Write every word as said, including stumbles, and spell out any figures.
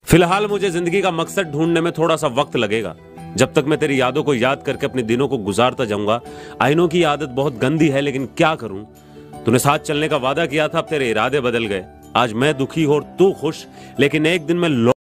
फिलहाल मुझे जिंदगी का मकसद ढूंढने में थोड़ा सा वक्त लगेगा। जब तक मैं तेरी यादों को याद करके अपने दिनों को गुजारता जाऊंगा। आई नो की आदत बहुत गंदी है, लेकिन क्या करूं। तूने साथ चलने का वादा किया था, अब तेरे इरादे बदल गए। आज मैं दुखी और तू खुश, लेकिन एक दिन मैं